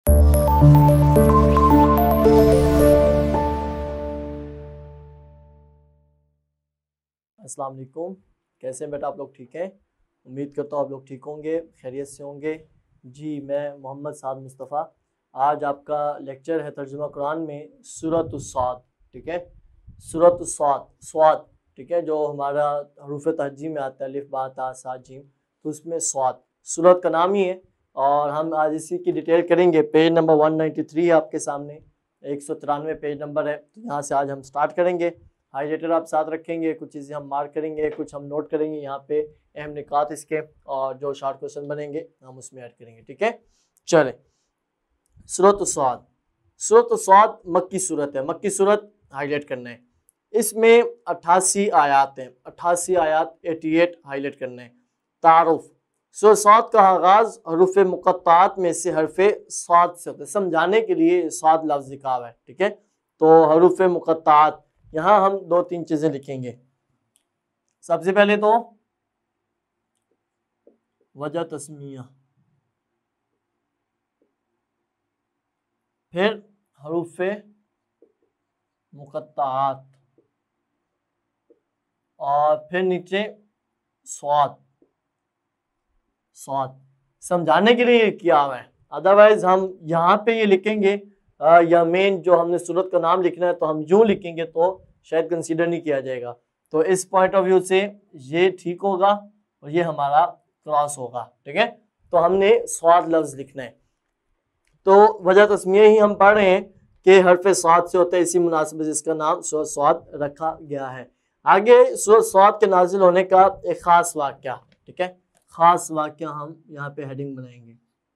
अस्सलाम वालेकुम, कैसे हैं बेटा आप लोग? ठीक हैं, उम्मीद करता हूँ आप लोग ठीक होंगे, खैरियत से होंगे। जी मैं मोहम्मद साद मुस्तफ़ा। आज आपका लेक्चर है तर्जुमा कुरान में सूरत उस-साद। ठीक है, सूरत उस-साद, स्वाद, ठीक है, जो हमारा हरूफ तहज्जी में आता है, अलिफ बा ता सा जीम, तो उसमें स्वाद सूरत का नाम ही है। और हम आज इसी की डिटेल करेंगे। पेज नंबर 193 है आपके सामने, 193 पेज नंबर है। तो यहाँ से आज हम स्टार्ट करेंगे। हाईलाइटर आप साथ रखेंगे, कुछ चीज़ें हम मार्क करेंगे, कुछ हम नोट करेंगे यहाँ पे अहम निकात इसके, और जो शॉर्ट क्वेश्चन बनेंगे हम उसमें ऐड करेंगे। ठीक है, चलें। सूरत उस-साद, सूरत उस-साद मक्की सूरत है। मक्की सूरत हाईलाइट करना है। इसमें 88 आयात हैं, 88 आयात, 88 हाईलाइट करना है। तारुफ, सूरत साद का आगाज़ हरूफ मुक़त्तात में से हरफे साद से होता है। समझाने के लिए साद लफ्ज़ लिखा हुआ है। ठीक है, तो हरूफ मुक़त्तात, यहाँ हम 2-3 चीज़ें लिखेंगे। सबसे पहले तो वजह तस्मिया, फिर हरूफ मुक़त्तात, और फिर नीचे स्वाद। स्वाद समझाने के लिए किया हुआ है, अदरवाइज हम यहाँ पे ये लिखेंगे या मेन जो हमने सूरत का नाम लिखना है तो हम यूँ लिखेंगे तो शायद कंसीडर नहीं किया जाएगा। तो इस पॉइंट ऑफ व्यू से ये ठीक होगा और ये हमारा क्रॉस होगा। ठीक है, तो हमने स्वाद लफ्ज़ लिखना है। तो वजह तस्मिया ही हम पढ़ रहे हैं कि हरफ स्वाद से होता है, इसी मुनासिबत से इसका नाम सूरत स्वाद रखा गया है। आगे सूरत स्वाद के नाजिल होने का एक ख़ास वाक़या, ठीक है, ख़ास वाक़या हम यहाँ पे हेडिंग बनाएंगे।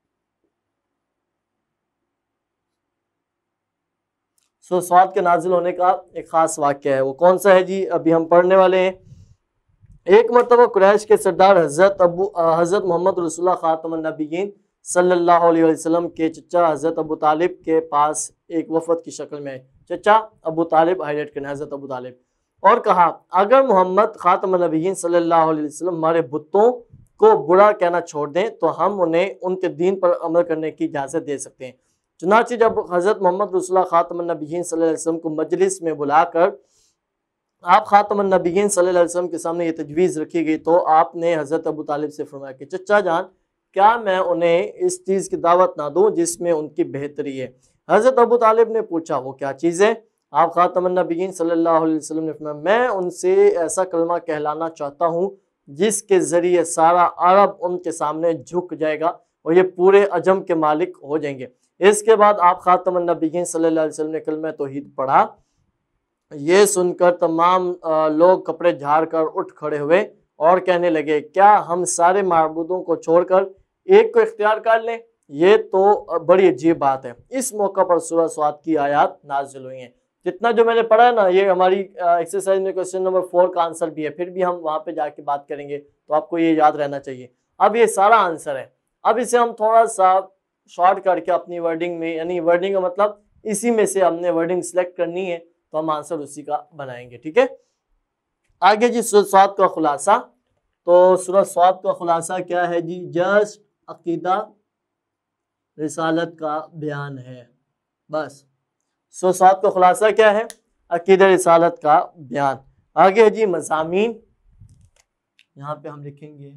सूरत स्वाद के नाजिल होने का एक ख़ास वाक़या है, वो कौन सा है जी? अभी हम पढ़ने वाले हैं। एक मरतबा कुरैश के सरदार हज़रत मोहम्मद रसूलुल्लाह ख़ातमुन नबिय्यीन सल्लल्लाहु अलैहि वसल्लम के चचा हज़रत अबू तालिब के पास एक वफ़द की शक्ल में, चचा अबू तालिब हाईलाइट करना, हज़रत अबू तालिब, और कहा अगर मोहम्मद ख़ातमुन नबिय्यीन सल्लल्लाहु अलैहि वसल्लम हमारे बुतों को बुरा कहना छोड़ दें तो हम उन्हें उनके दीन पर अमल करने की इजाज़त दे सकते हैं। चुनांचे जब हज़रत मोहम्मद रसूलुल्लाह ख़ातमुन नबिय्यीन सल्लल्लाहु अलैहि वसल्लम को मजलिस में बुलाकर आप ख़ातमुन नबिय्यीन सल्लल्लाहु अलैहि वसल्लम के सामने ये तजवीज़ रखी गई तो आपने हज़रत अबू तालिब से फरमाया कि चचा जान, क्या मैं उन्हें इस चीज़ की दावत ना दूँ जिसमें उनकी बेहतरी है? हज़रत अबू तालिब ने पूछा वो क्या चीज़ है? आप ख़ातमुन नबिय्यीन सल्लल्लाहु अलैहि वसल्लम ने फरमाया मैं उनसे ऐसा कलमा कहलाना चाहता हूँ जिसके ज़रिए सारा अरब उनके सामने झुक जाएगा और ये पूरे अजम के मालिक हो जाएंगे। इसके बाद आप ख़ातमुन नबिय्यीन सल्लल्लाहु अलैहि वसल्लम ने कलमा तौहीद पढ़ा। ये सुनकर तमाम लोग कपड़े झाड़ कर उठ खड़े हुए और कहने लगे क्या हम सारे माबूदों को छोड़कर एक को इख्तियार कर लें? ये तो बड़ी अजीब बात है। इस मौका पर सूरत स्वाद की आयत नाजिल हुई हैं। जितना जो मैंने पढ़ा है ना, ये हमारी एक्सरसाइज में क्वेश्चन नंबर 4 का आंसर भी है, फिर भी हम वहाँ पे जाके बात करेंगे तो आपको ये याद रहना चाहिए। अब ये सारा आंसर है, अब इसे हम थोड़ा सा शॉर्ट करके अपनी वर्डिंग में, यानी वर्डिंग का मतलब इसी में से हमने वर्डिंग सिलेक्ट करनी है तो हम आंसर उसी का बनाएंगे। ठीक है, आगे जी सूरत स्वाद का खुलासा। तो सूरत स्वाद का खुलासा क्या है जी? जस्ट अकीदा रिसालत का बयान है, बस। सूरत स्वाद का खुलासा क्या है? अकीदा रिसालत का बयान। आगे है जी मज़ामीन, यहाँ पे हम लिखेंगे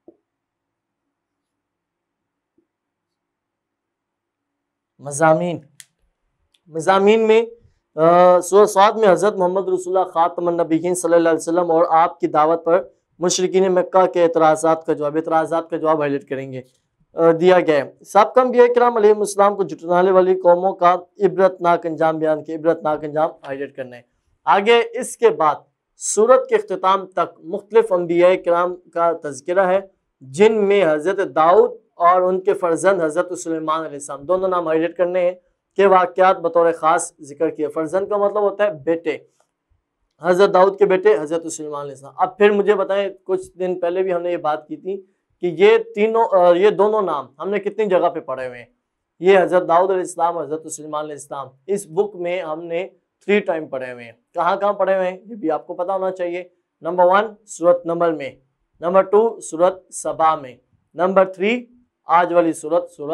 मज़ामीन। मज़ामीन में सूरत स्वाद में हज़रत मोहम्मद रसूलुल्लाह ख़ातमुन नबिय्यीन सल्लल्लाहु अलैहि वसल्लम और आपकी दावत पर मुशरिकीन मक्का के एतराज़ात का जवाब हाईलाइट करेंगे दिया गया है। साबिक़ अंबिया किराम अलैहिमुस्सलाम को झुठलाने वाली कौमों का इबरतनाक अंजाम बयान के, इबरतनाक अंजाम हाईलाइट करना है। आगे इसके बाद सूरत के इख्तिताम तक मुख्तलिफ अंबिया किराम का तज़किरा है जिनमें हज़रत दाऊद और उनके फर्जंद हज़रत सुलेमान अलैहिस्सलाम, दोनों नाम हाईलाइट करने हैं के वाक़यात बतौर ख़ास जिक्र किए। फर्जंद का मतलब होता है बेटे, हज़रत दाऊद के बेटे हज़रत सुलेमान अलैहिस्सलाम। अब फिर मुझे बताएं, कुछ दिन पहले भी हमने ये बात की थी कि ये दोनों नाम हमने कितनी जगह पे पढ़े हुए हैं। ये हज़रत दाऊद अलैहिस्सलाम, हज़रत सुलेमान अलैहिस्सलाम इस बुक में हमने 3 टाइम पढ़े हुए हैं। कहाँ कहाँ पढ़े हुए हैं ये भी आपको पता होना चाहिए। नंबर 1 सूरत नमल में, नंबर 2 सूरत सबा में, नंबर 3 आज वाली सूरत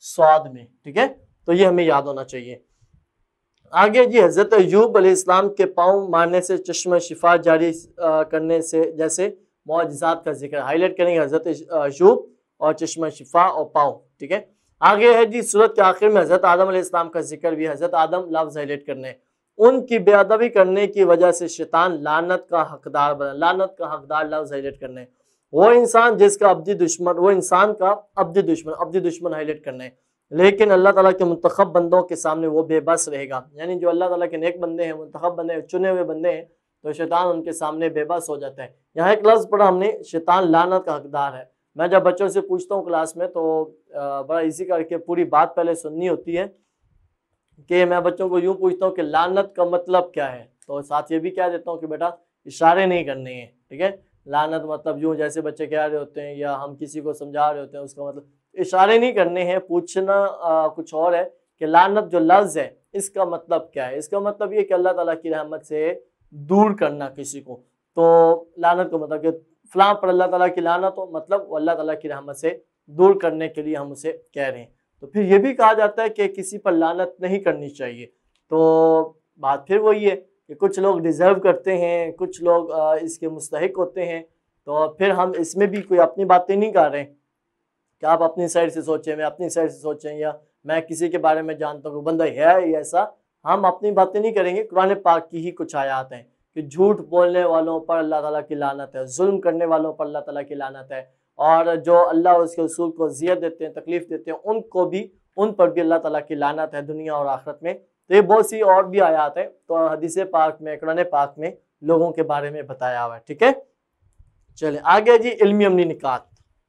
स्वाद में, ठीक है। तो ये हमें याद होना चाहिए। आगे जी, हजरत अय्यूब अलैहिस्सलाम के पाँव मारने से चश्मा शिफा जारी करने से जैसे मौजज़ात का जिक्र हाईलाइट करेंगे, हजरत अय्यूब और चश्मा शिफा और पाँव, ठीक है। आगे है जी, सूरत के आखिर में हजरत आदम अलैहिस्सलाम का जिक्र भी, हजरत आदम लफ्ज़ हाईलाइट करने, उनकी बेअदबी करने की वजह से शैतान लानत का हकदार बना, लानत का हकदार लफ्ज़ हाईलाइट करने, वो इंसान जिसका अब्दी दुश्मन, वो इंसान का अब्दी दुश्मन हाईलाइट करने, लेकिन अल्लाह ताला के मुंतखब बंदों के सामने वो बेबस रहेगा। यानी जो अल्लाह ताला के नेक बंदे हैं, मुंतखब बंदे हैं, चुने हुए बंदे हैं, तो शैतान उनके सामने बेबस हो जाता है। यहाँ एक लफ्ज़ पढ़ा हमने, शैतान लानत का हकदार है। मैं जब बच्चों से पूछता हूँ क्लास में तो बड़ा इजी करके पूरी बात पहले सुननी होती है कि मैं बच्चों को यूँ पूछता हूँ कि लानत का मतलब क्या है, तो साथ ये भी कह देता हूँ कि बेटा इशारे नहीं करने हैं, ठीक है। लानत मतलब यूँ जैसे बच्चे कह रहे होते हैं या हम किसी को समझा रहे होते हैं, उसका मतलब इशारे नहीं करने हैं। पूछना कुछ और है कि लानत जो लफ्ज़ है इसका मतलब क्या है। इसका मतलब ये कि अल्लाह ताला की रहमत से दूर करना किसी को। तो लानत का मतलब कि फलां पर अल्लाह ताला की लानत हो, मतलब वो अल्लाह ताला की रहमत से दूर करने के लिए हम उसे कह रहे हैं। तो फिर ये भी कहा जाता है कि किसी पर लानत नहीं करनी चाहिए। तो बात फिर वही है कि कुछ लोग डिज़र्व करते हैं, कुछ लोग इसके मुस्तहिक होते हैं। तो फिर हम इसमें भी कोई अपनी बातें नहीं कर रहे हैं कि आप अपनी साइड से सोचें, मैं अपनी साइड से सोचें, या मैं किसी के बारे में जानता हूँ बंदा है ऐसा, हम अपनी बातें नहीं करेंगे। कुरान पाक की ही कुछ आयत हैं कि झूठ बोलने वालों पर अल्लाह ताला की लानत है, जुल्म करने वालों पर अल्लाह ताला की लानत है, और जो अल्लाह और उसके रसूल को ज़ियत देते हैं, तकलीफ देते हैं, उन पर भी अल्लाह ताला की लानत है दुनिया और आखिरत में। तो ये बहुत सी और भी आयत है, तो हदीस पाक में, कुरान पाक में लोगों के बारे में बताया हुआ है, ठीक है। चले आगे जी, इल्मी अमली निकात।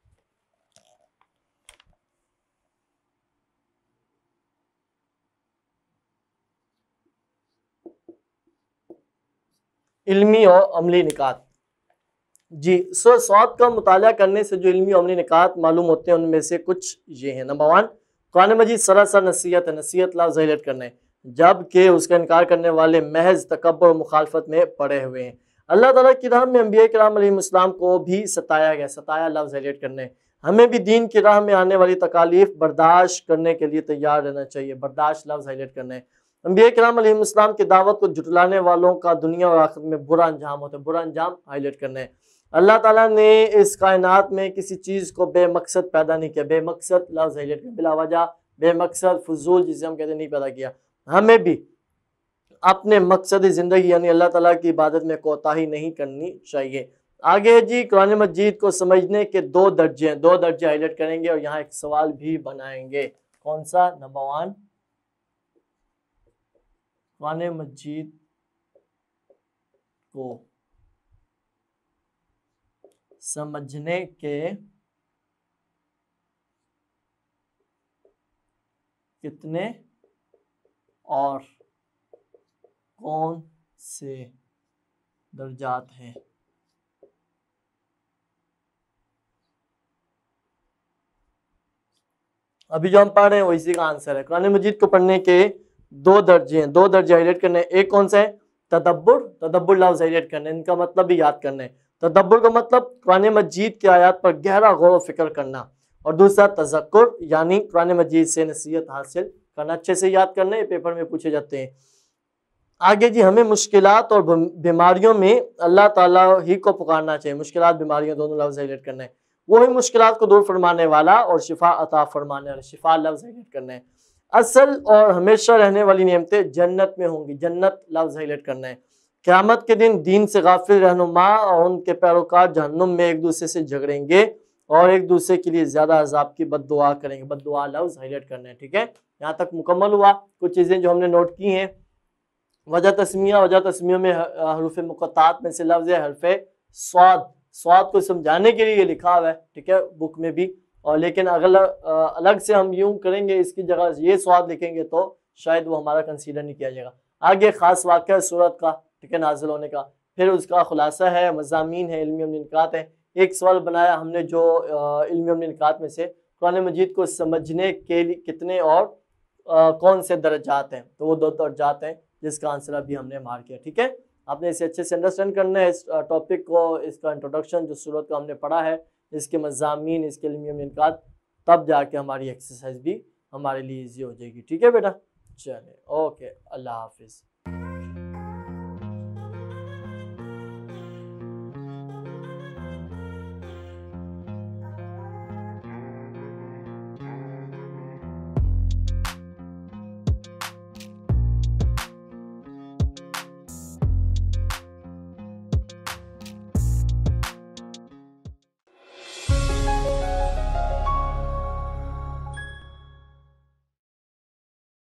इल्मी और अमली निकात जी, स्वाद का मुताला करने से जो इल्मी और अमली निकात मालूम होते हैं उनमें से कुछ ये हैं। नंबर 1, कुरान मजीद सरासर नसीहत है, नसीहत लफ्ज़ हाईलाइट करने, जबकि उसका इनकार करने वाले महज तकब्बुर और मुखालफत में पड़े हुए हैं। अल्लाह ताला की राह में अंबिया किराम अलैहिस्सलाम को भी सताया गया, सताया लफ्ज़ हाईलाइट करने। हमें भी दीन की राह में आने वाली तकालीफ बर्दाश्त करने के लिए तैयार रहना चाहिए, बर्दाश्त लफ्ज़ हाईलाइट करने। अंबिया किराम अलैहिस्सलाम की दावत को झुटलाने वालों का दुनिया और आखिरत में बुरा अंजाम होता है, बुरा अंजाम हाईलाइट करने। अल्लाह ताला ने इस कायनात में किसी चीज़ को बेमकसद पैदा नहीं किया, बेमकसद लफ्ज़ हाईलाइट किया, बिला वजह बेमकसद फजूल जिसे हम कहते हैं नहीं पैदा किया। हमें भी अपने मकसद ज़िंदगी यानी अल्लाह ताला की इबादत में कोताही नहीं करनी चाहिए। आगे जी, कुरान मजीद को समझने के 2 दर्जे हैं, 2 दर्जे हाईलाइट करेंगे और यहाँ एक सवाल भी बनाएंगे। कौन सा? नंबर 1, कुरान मजीद को समझने के कितने और कौन से दर्जात हैं? अभी जो हम पढ़ रहे हैं वो इसी का आंसर है। कुरान मजीद को पढ़ने के 2 दर्जे हैं, 2 दर्जे हाईलाइट करने। एक कौन सा है? तदब्बुर, तदब्बुर लफ्ज़ हाईलाइट करने, इनका मतलब भी याद करने। तदब्बुर का मतलब कुरान मजीद की आयत पर गहरा गौर व फिक्र करना, और दूसरा तज़क्कुर यानी कुरान मजीद से नसीहत हासिल करना, अच्छे से याद करना। ये पेपर में पूछे जाते हैं। आगे जी, हमें मुश्किलात और बीमारियों में अल्लाह ताला ही को पुकारना चाहिए। मुश्किलात बीमारियों दोनों लफ्ज़ हाईलाइट करने। वही मुश्किलात को दूर फरमाने वाला और शिफा अता फरमाने वाला, शिफा लफ्ज़ हाईलाइट करने। असल और हमेशा रहने वाली नेमतें जन्नत में होंगी, जन्नत लफ्ज़ हाईलाइट करना है। क़यामत के दिन दीन से गाफिल रहनुमा और उनके पैरोकार जहन्नुम में एक दूसरे से झगड़ेंगे और एक दूसरे के लिए ज़्यादा अजाब की बद्दुआ करेंगे, बद्दुआ लफ्ज़ हाईलाइट करना है, ठीक है। यहाँ तक मुकम्मल हुआ। कुछ चीज़ें जो हमने नोट की हैं, वजह तस्मिया में हरूफ मुक़त्तात में से लफ्ज़ है हरफ स्वाद। स्वाद को समझाने के लिए ये लिखा हुआ है, ठीक है, बुक में भी। और लेकिन अगर अलग से हम यूं करेंगे, इसकी जगह ये स्वाद लिखेंगे तो शायद वो हमारा कंसीडर नहीं किया जाएगा। आगे ख़ास वाक़या सूरत का, ठीक है, नाजिल होने का, फिर उसका खुलासा है, मज़ामीन है, इल्मी निकात है। एक सवाल बनाया हमने जो इल्मी निकात में से कुरान मजीद को समझने के लिए कितने और कौन से दर्जात हैं, तो वो 2 दर्जात हैं जिसका आंसर अभी हमने मार किया, ठीक है। आपने इसे अच्छे से अंडरस्टैंड करना है, इस टॉपिक को, इसका इंट्रोडक्शन जो सूरत का हमने पढ़ा है, इसके मज़ामीन, इसके इल्मी निकात, तब जाके हमारी एक्सरसाइज भी हमारे लिए ईजी हो जाएगी। ठीक है बेटा, चले ओके, अल्लाह हाफिज़।